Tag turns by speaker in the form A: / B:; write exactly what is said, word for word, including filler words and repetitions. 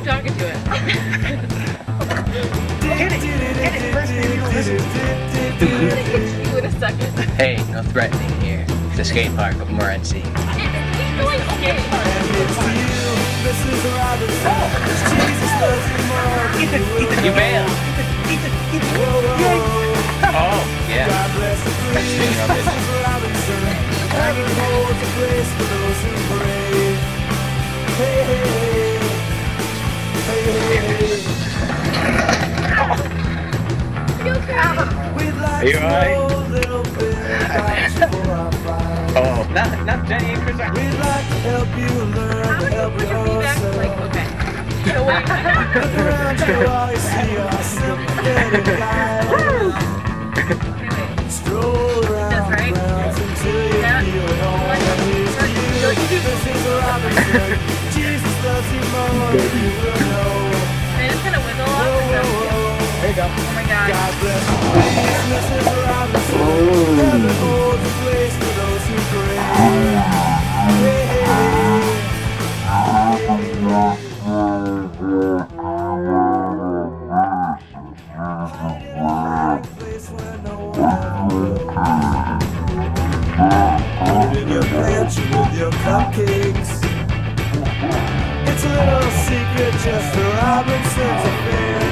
A: keep talking to it.
B: Get it! Get it! First thing you listen to.
A: I'm gonna hit you in a second.
C: Hey, no threatening here. It's a skate park of Morency.
A: He's going skate park.
B: Ethan, Ethan,
C: You bailed.
B: Ethan, Ethan, Ethan. Yay!
C: Oh, yeah. That's speaking of it. Are you alright? Oh, not, not Jenny and Chris.
A: How would you put your feet back? Like, okay. So wait. That's right. Yeah. They just kind of wiggle off and stuff.
B: There you go.
A: Oh my god.
D: In your mansion with your cupcakes. It's a little secret just for Robinson's affair.